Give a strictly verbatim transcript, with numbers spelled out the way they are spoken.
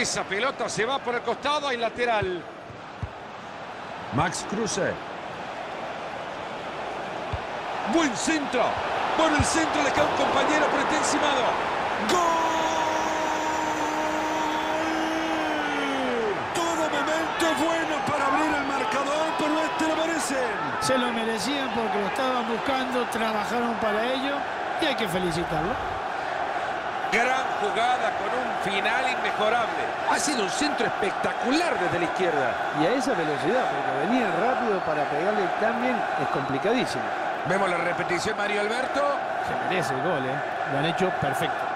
Esa pelota se va por el costado, hay lateral. Max Kruse. Buen centro. Por el centro le cae un compañero, pero está encimado. ¡Gol! Todo momento es bueno para abrir el marcador, pero este lo merecen. Se lo merecían porque lo estaban buscando, trabajaron para ello y hay que felicitarlo. Gran jugada con un final inmejorable. Ha sido un centro espectacular desde la izquierda. Y a esa velocidad, porque venir rápido para pegarle también es complicadísimo. Vemos la repetición, Mario Alberto. Se merece el gol, ¿eh? Lo han hecho perfecto.